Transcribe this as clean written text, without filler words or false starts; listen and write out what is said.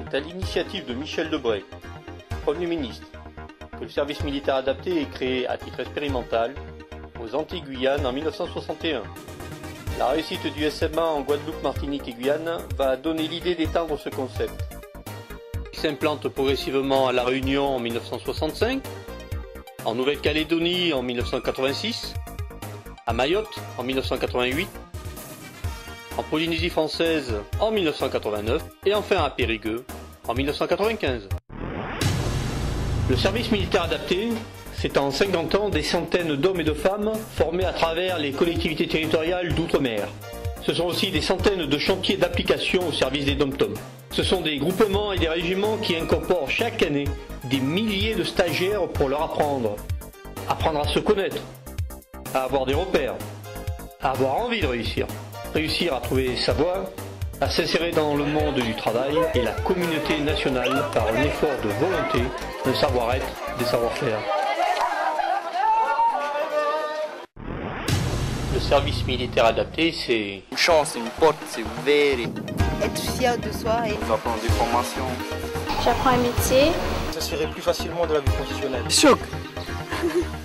C'est à l'initiative de Michel Debré, Premier ministre, que le service militaire adapté est créé à titre expérimental aux Antilles-Guyane en 1961. La réussite du SMA en Guadeloupe, Martinique et Guyane va donner l'idée d'étendre ce concept. Il s'implante progressivement à La Réunion en 1965, en Nouvelle-Calédonie en 1986, à Mayotte en 1988, en Polynésie française en 1989 et enfin à Périgueux en 1995. Le service militaire adapté, c'est en 50 ans des centaines d'hommes et de femmes formés à travers les collectivités territoriales d'outre-mer. Ce sont aussi des centaines de chantiers d'application au service des DOM-TOM. Ce sont des groupements et des régiments qui incorporent chaque année des milliers de stagiaires pour leur apprendre à se connaître, à avoir des repères, à avoir envie de réussir à trouver sa voie, à s'insérer dans le monde du travail et la communauté nationale par un effort de volonté, un savoir-être, des savoir-faire. Le service militaire adapté, c'est une chance, une porte, c'est ouvert. Être fier de soi et apprendre des formations. J'apprends un métier. Ça se ferait plus facilement de la vie professionnelle. Choc.